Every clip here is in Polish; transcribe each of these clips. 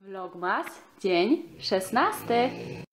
Vlogmas, dzień 16.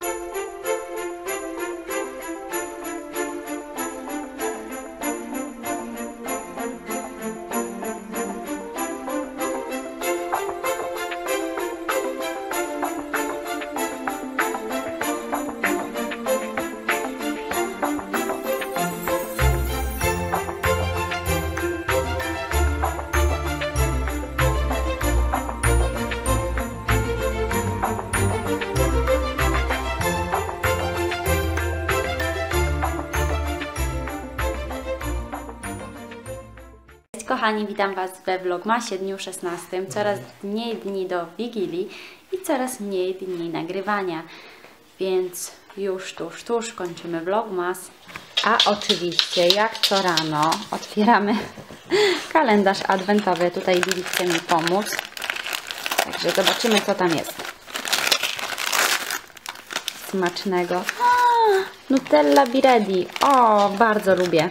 Kochani, witam Was we Vlogmasie dniu 16. Coraz mniej dni do Wigilii i coraz mniej dni nagrywania. Więc już tuż kończymy Vlogmas. A oczywiście, jak co rano, otwieramy kalendarz adwentowy. Tutaj Lili chce mi pomóc. Także zobaczymy, co tam jest. Smacznego. Nutella Biredi. O, bardzo lubię.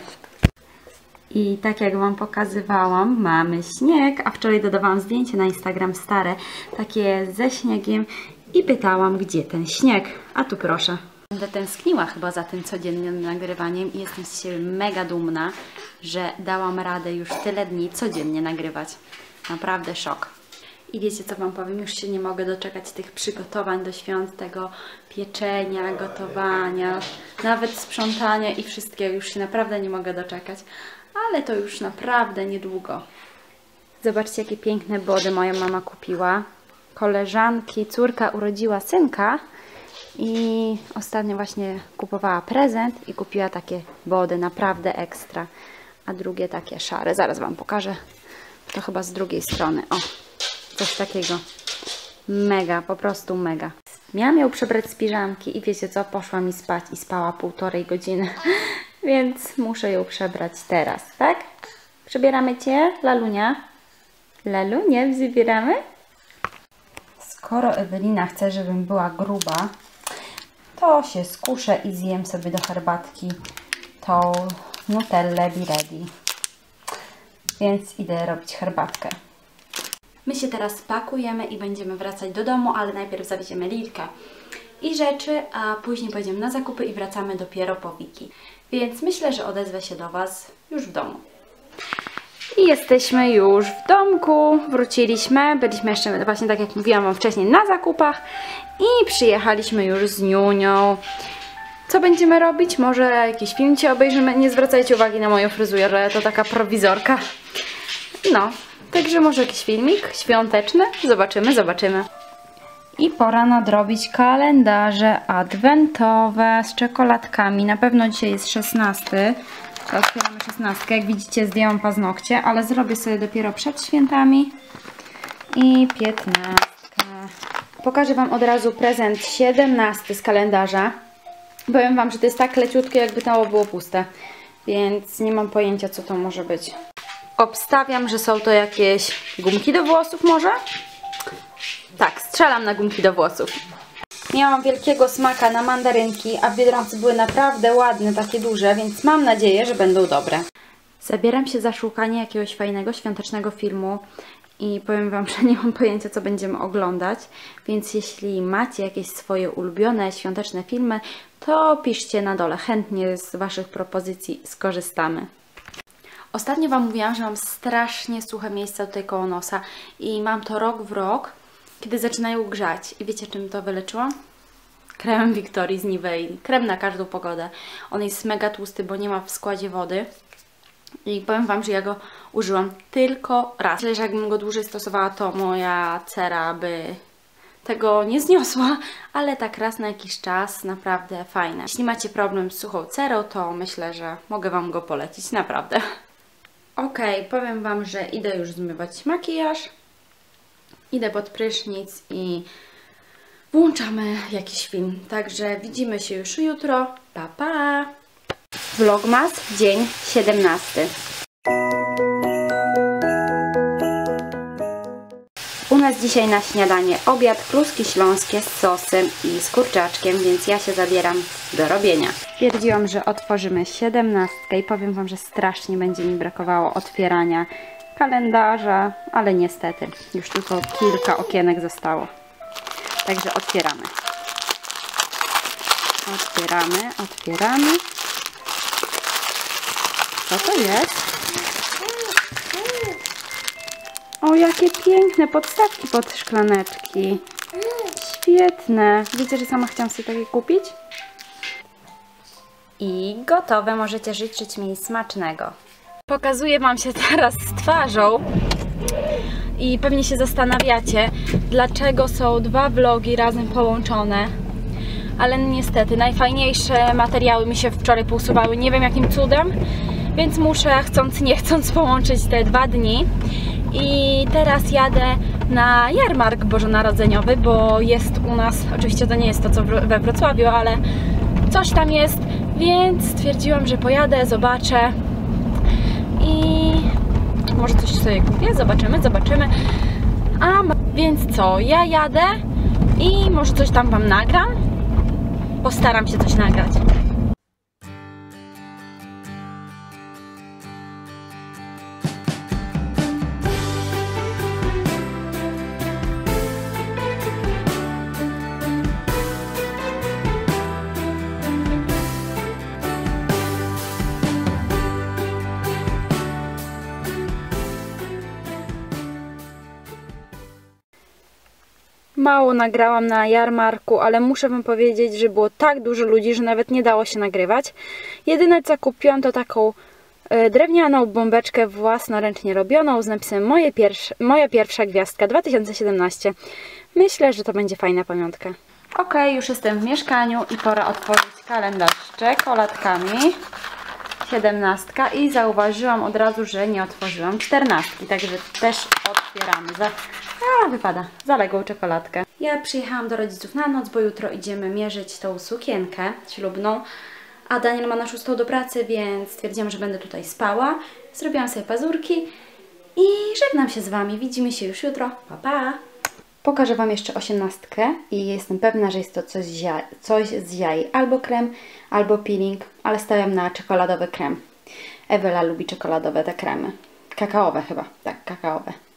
I tak jak Wam pokazywałam, mamy śnieg, a wczoraj dodawałam zdjęcie na Instagram stare, takie ze śniegiem i pytałam, gdzie ten śnieg. A tu proszę. Będę tęskniła chyba za tym codziennym nagrywaniem i jestem z siebie mega dumna, że dałam radę już tyle dni codziennie nagrywać. Naprawdę szok. I wiecie, co Wam powiem? Już się nie mogę doczekać tych przygotowań do świąt, tego pieczenia, gotowania, nawet sprzątania i wszystkiego. Już się naprawdę nie mogę doczekać. Ale to już naprawdę niedługo. Zobaczcie, jakie piękne body moja mama kupiła. Koleżanki, córka urodziła synka i ostatnio właśnie kupowała prezent i kupiła takie body, naprawdę ekstra. A drugie takie szare. Zaraz Wam pokażę. To chyba z drugiej strony. O, coś takiego. Mega, po prostu mega. Miałam ją przebrać z piżamki i wiecie co? Poszła mi spać i spała 1,5 godziny. Więc muszę ją przebrać teraz, tak? Przebieramy Cię, Lalunia? Lalunia, zabieramy? Skoro Ewelina chce, żebym była gruba, to się skuszę i zjem sobie do herbatki tą Nutellę Biredi. Więc idę robić herbatkę. My się teraz pakujemy i będziemy wracać do domu, ale najpierw zawieziemy Lilkę i rzeczy, a później pojedziemy na zakupy i wracamy dopiero po Wiki. Więc myślę, że odezwę się do Was już w domu. I jesteśmy już w domku. Wróciliśmy. Byliśmy jeszcze, właśnie tak jak mówiłam Wam wcześniej, na zakupach. I przyjechaliśmy już z Niunią. Co będziemy robić? Może jakiś film Cię obejrzymy? Nie zwracajcie uwagi na moją fryzurę, to taka prowizorka. No, także może jakiś filmik świąteczny? Zobaczymy. I pora nadrobić kalendarze adwentowe z czekoladkami. Na pewno dzisiaj jest 16. To otwieramy 16. Jak widzicie, zdjęłam paznokcie, ale zrobię sobie dopiero przed świętami. I 15. Pokażę Wam od razu prezent 17 z kalendarza. Powiem Wam, że to jest tak leciutkie, jakby to było puste. Więc nie mam pojęcia, co to może być. Obstawiam, że są to jakieś gumki do włosów może? Tak, strzelam na gumki do włosów. Miałam wielkiego smaka na mandarynki, a w Biedronce były naprawdę ładne, takie duże, więc mam nadzieję, że będą dobre. Zabieram się za szukanie jakiegoś fajnego, świątecznego filmu i powiem Wam, że nie mam pojęcia, co będziemy oglądać, więc jeśli macie jakieś swoje ulubione, świąteczne filmy, to piszcie na dole, chętnie z Waszych propozycji skorzystamy. Ostatnio Wam mówiłam, że mam strasznie suche miejsca tutaj koło nosa i mam to rok w rok, kiedy zaczynają grzać. I wiecie, czym to wyleczyłam? Kremem Victorii z Nivei. Krem na każdą pogodę. On jest mega tłusty, bo nie ma w składzie wody. I powiem Wam, że ja go użyłam tylko raz. Myślę, że jakbym go dłużej stosowała, to moja cera by tego nie zniosła, ale tak raz na jakiś czas naprawdę fajne. Jeśli macie problem z suchą cerą, to myślę, że mogę Wam go polecić, naprawdę. Okej, powiem Wam, że idę już zmywać makijaż. Idę pod prysznic i włączamy jakiś film. Także widzimy się już jutro. Pa, pa! Vlogmas, dzień 17. U nas dzisiaj na śniadanie obiad, kluski śląskie z sosem i z kurczaczkiem, więc ja się zabieram do robienia. Stwierdziłam, że otworzymy 17 i powiem Wam, że strasznie będzie mi brakowało otwierania kalendarza, ale niestety już tylko kilka okienek zostało. Także otwieramy. Otwieramy. Co to jest? O, jakie piękne podstawki pod szklaneczki. Świetne. Wiecie, że sama chciałam sobie takie kupić? I gotowe. Możecie życzyć mi smacznego. Pokazuję Wam się teraz z twarzą. I pewnie się zastanawiacie, dlaczego są dwa vlogi razem połączone. Ale niestety, najfajniejsze materiały mi się wczoraj pousuwały. Nie wiem jakim cudem. Więc muszę, chcąc nie chcąc, połączyć te 2 dni. I teraz jadę na jarmark bożonarodzeniowy, bo jest u nas, oczywiście to nie jest to co we Wrocławiu, ale coś tam jest, więc stwierdziłam, że pojadę, zobaczę i może coś sobie kupię, zobaczymy. Więc co, ja jadę i może coś tam Wam nagram, postaram się coś nagrać. Mało nagrałam na jarmarku, ale muszę Wam powiedzieć, że było tak dużo ludzi, że nawet nie dało się nagrywać. Jedyne co kupiłam to taką drewnianą bombeczkę własnoręcznie robioną z napisem moja pierwsza gwiazdka 2017. Myślę, że to będzie fajna pamiątka. Ok, już jestem w mieszkaniu i pora otworzyć kalendarz z czekoladkami. 17 i zauważyłam od razu, że nie otworzyłam 14, także też otwieramy. Wypada zaległą czekoladkę. Ja przyjechałam do rodziców na noc, bo jutro idziemy mierzyć tą sukienkę ślubną, a Daniel ma na 6 do pracy, więc stwierdziłam, że będę tutaj spała. Zrobiłam sobie pazurki i żegnam się z Wami. Widzimy się już jutro. Pa, pa! Pokażę Wam jeszcze 18 i jestem pewna, że jest to coś z jaj. Albo krem, albo peeling, ale stawiam na czekoladowy krem. Ewela lubi czekoladowe te kremy. Kakaowe chyba, tak, kakaowe.